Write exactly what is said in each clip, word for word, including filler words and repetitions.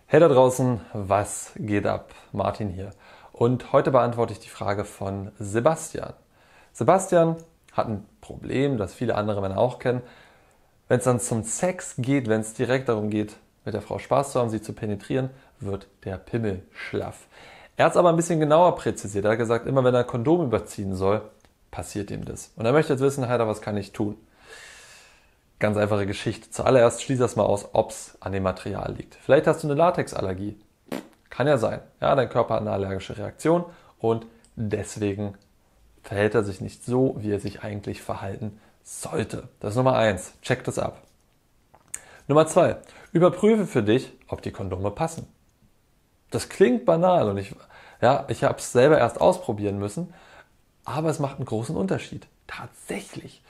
Hey da draußen, was geht ab? Martin hier. Und heute beantworte ich die Frage von Sebastian. Sebastian hat ein Problem, das viele andere Männer auch kennen. Wenn es dann zum Sex geht, wenn es direkt darum geht, mit der Frau Spaß zu haben, sie zu penetrieren, wird der Pimmel schlaff. Er hat es aber ein bisschen genauer präzisiert. Er hat gesagt, immer wenn er ein Kondom überziehen soll, passiert ihm das. Und er möchte jetzt wissen, Heider, was kann ich tun? Ganz einfache Geschichte. Zuallererst schließ das mal aus, ob es an dem Material liegt. Vielleicht hast du eine Latexallergie. Kann ja sein. Ja, dein Körper hat eine allergische Reaktion und deswegen verhält er sich nicht so, wie er sich eigentlich verhalten sollte. Das ist Nummer eins. Check das ab. Nummer zwei. Überprüfe für dich, ob die Kondome passen. Das klingt banal und ich, ja, ich habe es selber erst ausprobieren müssen, aber es macht einen großen Unterschied. Tatsächlich.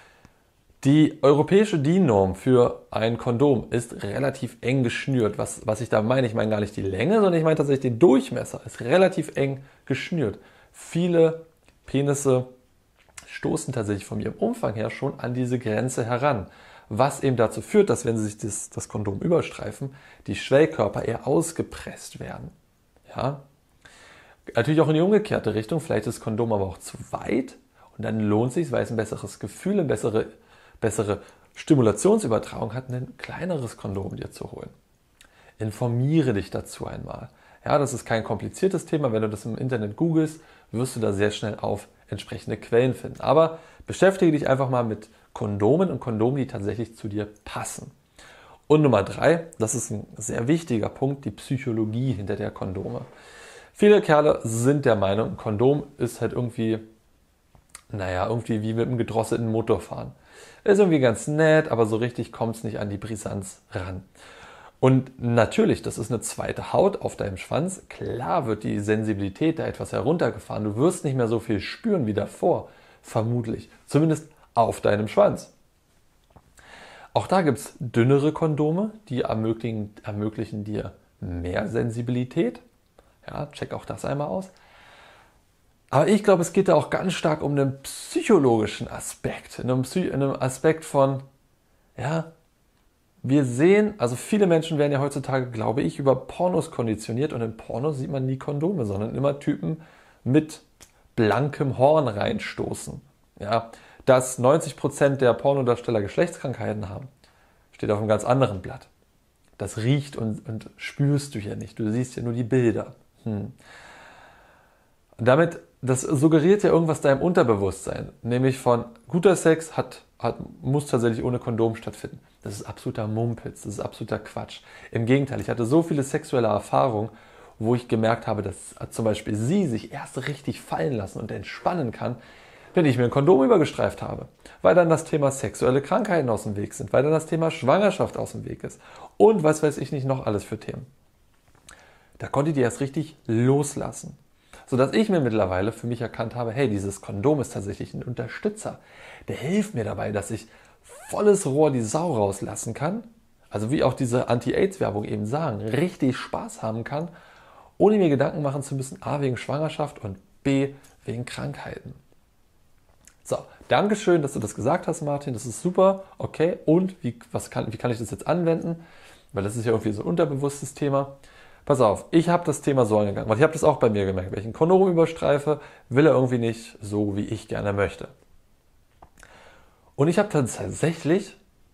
Die europäische D I N-Norm für ein Kondom ist relativ eng geschnürt. Was, was ich da meine, ich meine gar nicht die Länge, sondern ich meine tatsächlich den Durchmesser. Ist relativ eng geschnürt. Viele Penisse stoßen tatsächlich von ihrem Umfang her schon an diese Grenze heran. Was eben dazu führt, dass wenn sie sich das, das Kondom überstreifen, die Schwellkörper eher ausgepresst werden. Ja? Natürlich auch in die umgekehrte Richtung. Vielleicht ist das Kondom aber auch zu weit. Und dann lohnt es sich, weil es ein besseres Gefühl, eine bessere bessere Stimulationsübertragung hat, ein kleineres Kondom dir zu holen. Informiere dich dazu einmal. Ja, das ist kein kompliziertes Thema. Wenn du das im Internet googelst, wirst du da sehr schnell auf entsprechende Quellen finden. Aber beschäftige dich einfach mal mit Kondomen und Kondomen, die tatsächlich zu dir passen. Und Nummer drei, das ist ein sehr wichtiger Punkt, die Psychologie hinter der Kondome. Viele Kerle sind der Meinung, ein Kondom ist halt irgendwie, naja, irgendwie wie mit einem gedrosselten Motor fahren. Ist irgendwie ganz nett, aber so richtig kommt es nicht an die Brisanz ran. Und natürlich, das ist eine zweite Haut auf deinem Schwanz. Klar wird die Sensibilität da etwas heruntergefahren. Du wirst nicht mehr so viel spüren wie davor, vermutlich. Zumindest auf deinem Schwanz. Auch da gibt es dünnere Kondome, die ermöglichen, ermöglichen dir mehr Sensibilität. Ja, check auch das einmal aus. Aber ich glaube, es geht da auch ganz stark um einen psychologischen Aspekt. In einem, Psy- in einem Aspekt von, ja, wir sehen, also viele Menschen werden ja heutzutage, glaube ich, über Pornos konditioniert und in Pornos sieht man nie Kondome, sondern immer Typen mit blankem Horn reinstoßen. Ja, dass neunzig Prozent der Pornodarsteller Geschlechtskrankheiten haben, steht auf einem ganz anderen Blatt. Das riecht und, und spürst du ja nicht. Du siehst ja nur die Bilder. Hm. Damit, das suggeriert ja irgendwas deinem Unterbewusstsein, nämlich von guter Sex hat, hat, muss tatsächlich ohne Kondom stattfinden. Das ist absoluter Mumpitz, das ist absoluter Quatsch. Im Gegenteil, ich hatte so viele sexuelle Erfahrungen, wo ich gemerkt habe, dass zum Beispiel sie sich erst richtig fallen lassen und entspannen kann, wenn ich mir ein Kondom übergestreift habe. Weil dann das Thema sexuelle Krankheiten aus dem Weg sind, weil dann das Thema Schwangerschaft aus dem Weg ist und was weiß ich nicht noch alles für Themen. Da konnte ich die erst richtig loslassen. Sodass ich mir mittlerweile für mich erkannt habe, hey, dieses Kondom ist tatsächlich ein Unterstützer. Der hilft mir dabei, dass ich volles Rohr die Sau rauslassen kann. Also wie auch diese Anti-Aids-Werbung eben sagen, richtig Spaß haben kann, ohne mir Gedanken machen zu müssen, A, wegen Schwangerschaft und B, wegen Krankheiten. So, Dankeschön, dass du das gesagt hast, Martin. Das ist super. Okay, und wie, was kann, wie kann ich das jetzt anwenden? Weil das ist ja irgendwie so ein unterbewusstes Thema. Pass auf, ich habe das Thema so angegangen, weil ich habe das auch bei mir gemerkt. Wenn ich ein Kondom überstreife, will er irgendwie nicht so, wie ich gerne möchte. Und ich habe tatsächlich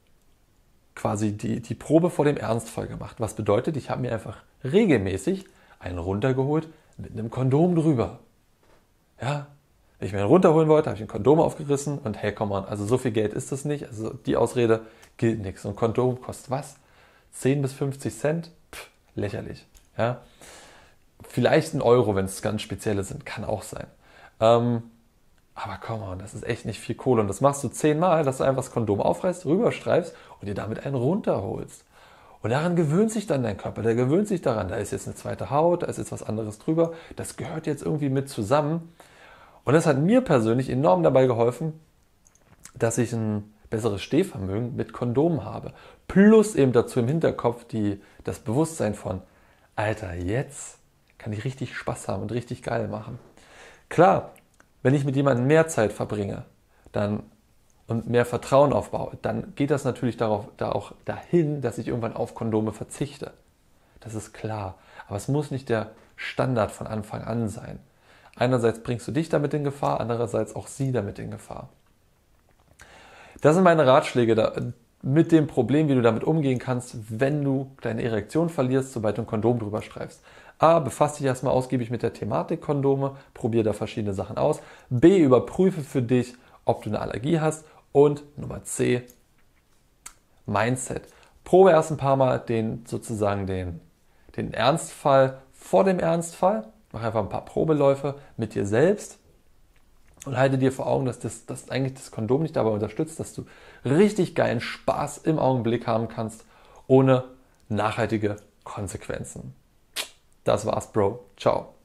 quasi die, die Probe vor dem Ernstfall gemacht. Was bedeutet, ich habe mir einfach regelmäßig einen runtergeholt mit einem Kondom drüber. Ja, wenn ich mir einen runterholen wollte, habe ich ein Kondom aufgerissen und hey, komm on, also so viel Geld ist das nicht. Also die Ausrede gilt nichts. Und ein Kondom kostet was? zehn bis fünfzig Cent? Pff, lächerlich. Ja, vielleicht ein Euro, wenn es ganz spezielle sind, kann auch sein. Ähm, aber komm on, das ist echt nicht viel Kohle. Und das machst du zehnmal, dass du einfach das Kondom aufreißt, rüberstreifst und dir damit einen runterholst. Und daran gewöhnt sich dann dein Körper, der gewöhnt sich daran. Da ist jetzt eine zweite Haut, da ist jetzt was anderes drüber. Das gehört jetzt irgendwie mit zusammen. Und das hat mir persönlich enorm dabei geholfen, dass ich ein besseres Stehvermögen mit Kondomen habe. Plus eben dazu im Hinterkopf die, das Bewusstsein von, Alter, jetzt kann ich richtig Spaß haben und richtig geil machen. Klar, wenn ich mit jemandem mehr Zeit verbringe dann, und mehr Vertrauen aufbaue, dann geht das natürlich darauf, da auch dahin, dass ich irgendwann auf Kondome verzichte. das ist klar. Aber es muss nicht der Standard von Anfang an sein. Einerseits bringst du dich damit in Gefahr, andererseits auch sie damit in Gefahr. Das sind meine Ratschläge da, mit dem Problem, wie du damit umgehen kannst, wenn du deine Erektion verlierst, sobald du ein Kondom drüber streifst. A, befasst dich erstmal ausgiebig mit der Thematik Kondome, probier da verschiedene Sachen aus. B, überprüfe für dich, ob du eine Allergie hast. Und Nummer C, Mindset. Probe erst ein paar Mal den, sozusagen den, den Ernstfall vor dem Ernstfall. Mach einfach ein paar Probeläufe mit dir selbst und halte dir vor Augen, dass, das, dass eigentlich das Kondom dich dabei unterstützt, dass du richtig geilen Spaß im Augenblick haben kannst, ohne nachhaltige Konsequenzen. Das war's, Bro. Ciao.